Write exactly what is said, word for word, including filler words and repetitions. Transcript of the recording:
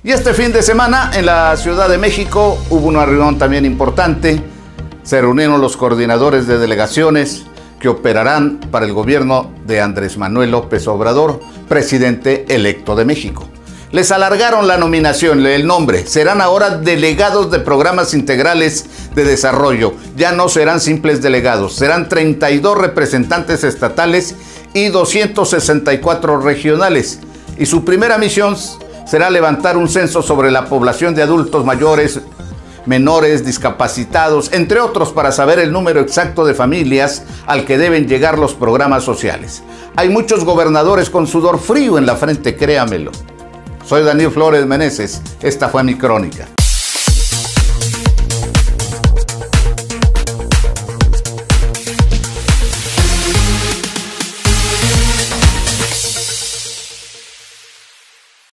Y este fin de semana en la Ciudad de México hubo una reunión también importante. Se reunieron los coordinadores de delegaciones que operarán para el gobierno de Andrés Manuel López Obrador, presidente electo de México. Les alargaron la nominación, el nombre. Serán ahora delegados de programas integrales de desarrollo. Ya no serán simples delegados, serán treinta y dos representantes estatales y doscientos sesenta y cuatro regionales. Y su primera misión será levantar un censo sobre la población de adultos mayores, menores, discapacitados, entre otros, para saber el número exacto de familias al que deben llegar los programas sociales. Hay muchos gobernadores con sudor frío en la frente, créamelo. Soy Daniel Flores Meneses, esta fue mi crónica.